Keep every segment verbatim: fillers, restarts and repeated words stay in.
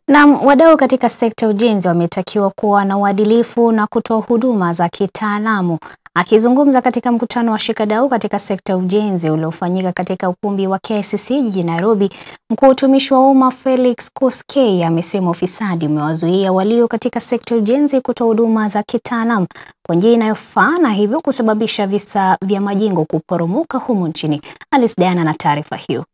Na wadau katika sekta ujenzi wametakiwa kuwa na uadilifu na kutoa huduma za kitaalamu. Akizungumza katika mkutano wa shikadau katika sekta ujenzi uliofanyika katika ukumbi wa K I C C jijini Nairobi, mkuu wa utumishi wa umma Felix Koskei amesema ufisadi umewazuia walio katika sekta ujenzi kutoa huduma za kitaalamu kwa njia inayofaa na hivyo kusababisha visa vya majengo kuporomoka humu nchini. Alice Diana na taarifa hiyo.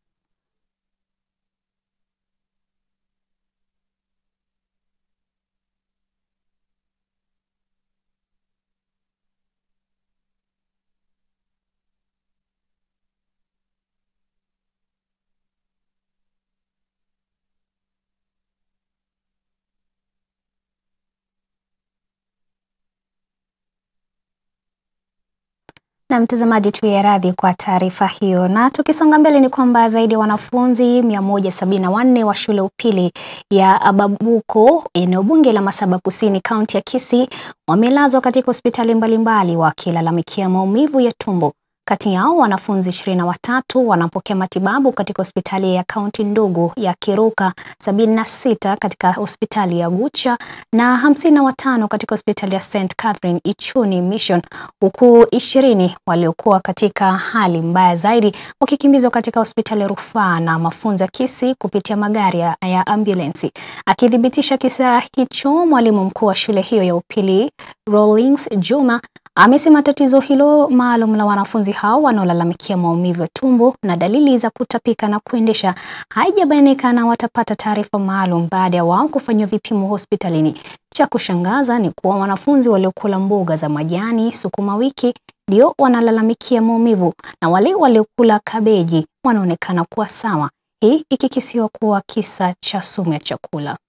Na mtazamaji, tuwe radhi kwa taarifa hiyo. Na tukisonga mbele ni kwamba zaidi ya wanafunzi mia moja sabini na wanne wa shule upili ya Amabuko eneo bunge la Masaba Kusini kaunti ya Kisii wamelazwa katika hospitali mbalimbali wakilalamikia maumivu ya tumbo. Kati yao wanafunzi ishirini na watatu wanapokea matibabu katika hospitali ya kaunti ndogo ya Kiruka, sabini na sita katika hospitali ya Gucha na hamsini na watano katika hospitali ya Saint Catherine Ichuni Mission, huku ishirini waliokuwa katika hali mbaya zaidi wakikimbizwa katika hospitali ya rufaa na mafunzo ya Kisii kupitia magari ya, ya ambulensi. Akithibitisha kisa hicho, mwalimu mkuu wa shule hiyo ya upili Rawlings Juma amesema tatizo hilo maalum la wanafunzi hao wanaolalamikia maumivu ya tumbo na dalili za kutapika na kuendesha haijabainika na watapata taarifa maalum baada ya wao kufanywa vipimo hospitalini. Cha kushangaza ni kuwa wanafunzi waliokula mboga za majani sukuma wiki ndio wanalalamikia maumivu na wale waliokula kabeji wanaonekana kuwa sawa, hii ikikisiwa kuwa kisa cha sumu ya chakula.